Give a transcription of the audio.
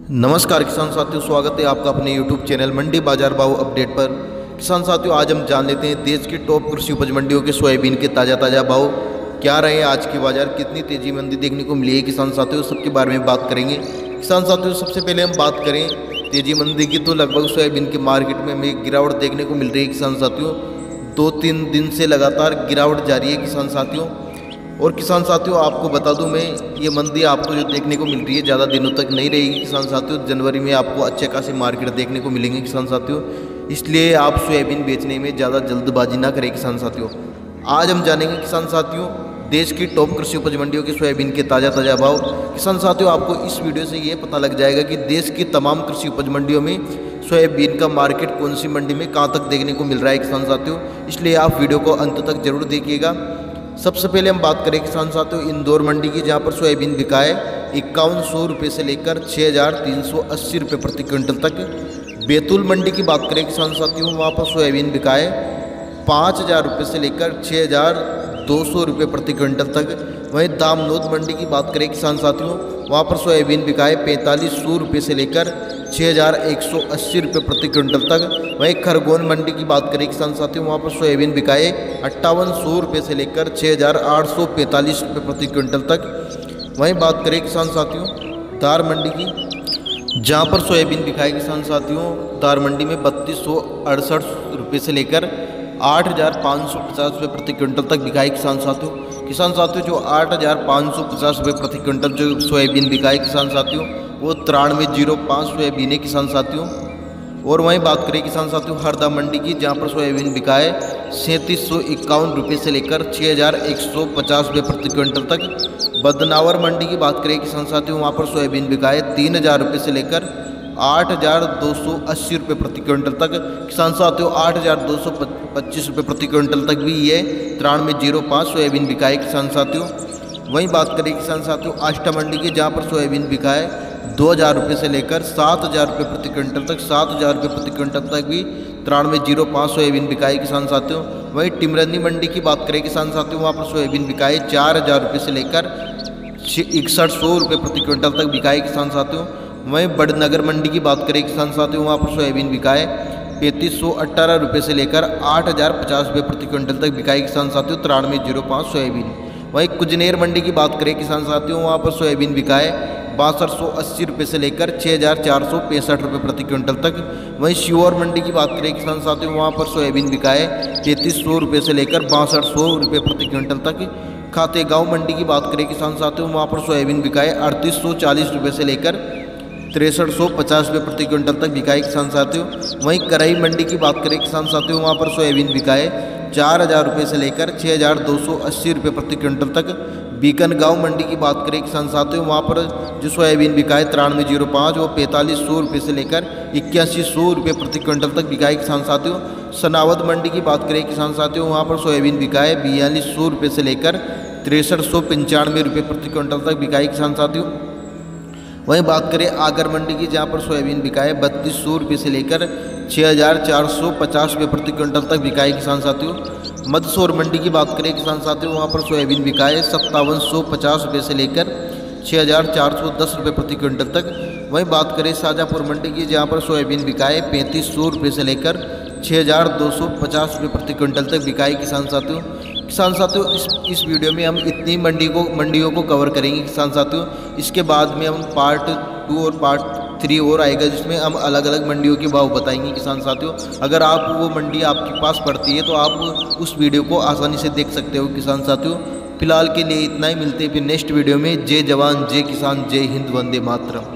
नमस्कार किसान साथियों, स्वागत है आपका अपने YouTube चैनल मंडी बाजार भाव अपडेट पर। किसान साथियों, आज हम जान लेते हैं देश की टॉप कृषि उपज मंडियों के सोयाबीन के ताज़ा भाव क्या रहे। आज के बाजार कितनी तेजी मंदी देखने को मिली है किसान साथियों, सबके बारे में बात करेंगे। किसान साथियों, सबसे पहले हम बात करें तेजी मंदी की, तो लगभग सोयाबीन के मार्केट में हमें गिरावट देखने को मिल रही है किसान साथियों। 2-3 दिन से लगातार गिरावट जारी है किसान साथियों। और किसान साथियों, आपको बता दूं मैं, ये मंदी आपको जो देखने को मिल रही है ज़्यादा दिनों तक नहीं रहेगी किसान साथियों। जनवरी में आपको अच्छे खासे मार्केट देखने को मिलेंगे किसान साथियों, इसलिए आप सोयाबीन बेचने में ज़्यादा जल्दबाजी ना करें किसान साथियों। आज हम जानेंगे किसान साथियों देश की टॉप कृषि उपज मंडियों के सोयाबीन के ताज़ा भाव। किसान साथियों, आपको इस वीडियो से ये पता लग जाएगा कि देश की तमाम कृषि उपज मंडियों में सोयाबीन का मार्केट कौन सी मंडी में कहाँ तक देखने को मिल रहा है किसान साथियों, इसलिए आप वीडियो को अंत तक जरूर देखिएगा। सबसे पहले हम बात करें किसान साथियों इंदौर मंडी की, जहां पर सोयाबीन बिका है 5100 रुपये से लेकर 6380 रुपये प्रति क्विंटल तक। बैतूल मंडी की बात करें किसान साथियों, वहां पर सोयाबीन बिका है 5000 रुपये से लेकर 6200 रुपये प्रति क्विंटल तक। वहीं दामनोद मंडी की बात करें किसान साथियों, वहां पर सोयाबीन बिका है 4500 रुपये से लेकर 6180 रुपये प्रति क्विंटल तक। वहीं खरगोन मंडी की बात करें किसान साथियों, वहाँ पर सोयाबीन बिकाए 5800 रुपये से लेकर 6845 रुपये प्रति क्विंटल तक। वहीं बात करें किसान साथियों धार मंडी की, जहाँ पर सोयाबीन बिकाए किसान साथियों धार मंडी में 3268 रुपये से लेकर 8550 रुपये प्रति क्विंटल तक बिकाए किसान साथियों। किसान साथियों, जो 8550 रुपये प्रति क्विंटल जो सोयाबीन बिकाए किसान साथियों, वो 9305 सोयाबीन है किसान साथियों। और वहीं बात करें किसान साथियों हरदा मंडी की, जहां पर सोयाबीन बिका है 3751 रुपये से लेकर 6150 रुपये प्रति क्विंटल तक। बदनावर मंडी की बात करें किसान साथियों, वहां पर सोयाबीन बिका है 3000 रुपये से लेकर 8280 रुपये प्रति क्विंटल तक। किसान साथियों 8225 रुपये प्रति क्विंटल तक भी ये 9305 सोयाबीन बिका है किसान साथियों। वहीं बात करें किसान साथियों आष्टा मंडी की, जहाँ पर सोयाबीन बिका है 2000 रुपये से लेकर 7000 रुपये प्रति क्विंटल तक। 7000 रुपये प्रति क्विंटल तक भी 9305 सोयाबीन बिकाई किसान साथियों। वहीं टिमरनी मंडी की बात करें किसान साथियों, वहाँ पर सोयाबीन बिकाई 4000 रुपये से लेकर 6100 रुपये प्रति क्विंटल तक बिकाई किसान साथियों। वहीं बड़नगर मंडी की बात करें किसान साथियों, वहाँ पर सोयाबीन बिकाए 3518 रुपये से लेकर 8050 रुपये प्रति क्विंटल तक बिकाई किसान साथियों 9305 सोयाबीन। वहीं कुजनेर मंडी की बात करें किसान साथियों, वहाँ पर सोयाबीन बिकाए 6280 रुपये से लेकर 6465 रुपये प्रति क्विंटल तक। वहीं शिवौर मंडी की बात करें किसान साथियों, वहाँ पर सोयाबीन बिकाए 3300 रुपये से लेकर 6200 रुपये प्रति क्विंटल तक। खातेगांव मंडी की बात करें किसान साथियों, वहाँ पर सोयाबीन बिकाए 3840 रुपये से लेकर 6350 रुपये प्रति क्विंटल तक बिकाए किसान साथियों। वहीं कराई मंडी की बात करें किसान साथियों, वहाँ पर सोयाबीन बिकाए 4000 रुपये से लेकर 6280 रुपये प्रति क्विंटल तक। बीकनगांव मंडी की बात करें किसान साथियों, वहाँ पर जो सोयाबीन बिकाए 9305 वो 4500 रुपये से लेकर 8100 रुपये प्रति क्विंटल तक बिकाए किसान साथियों। सनावद मंडी की बात करें किसान साथियों, वहाँ पर सोयाबीन बिकाए 4200 रुपये से लेकर 6395 रुपये प्रति क्विंटल तक बिकाई किसान साथियों। वहीं बात करें आगर मंडी की, जहाँ पर सोयाबीन बिकाए 3200 रुपये से लेकर 6450 रुपये प्रति क्विंटल तक बिकाई किसान साथियों। मंदसौर मंडी की बात करें किसान साथियों, वहाँ पर सोयाबीन बिकाए 5750 रुपये से लेकर 6410 रुपये प्रति क्विंटल तक। वहीं बात करें शाजापुर मंडी की, जहाँ पर सोयाबीन बिकाए 3500 रुपये से लेकर 6250 रुपये प्रति क्विंटल तक बिकाई किसान साथियों। किसान साथियों, इस वीडियो में हम इतनी मंडियों को कवर करेंगे किसान साथियों। इसके बाद में हम पार्ट 2 और पार्ट 3 और आएगा, जिसमें हम अलग अलग मंडियों के भाव बताएंगे किसान साथियों। अगर आप वो मंडी आपके पास पड़ती है तो आप उस वीडियो को आसानी से देख सकते हो किसान साथियों। फिलहाल के लिए इतना ही, मिलते हैं फिर नेक्स्ट वीडियो में। जय जवान जय किसान, जय हिंद, वंदे मातरम।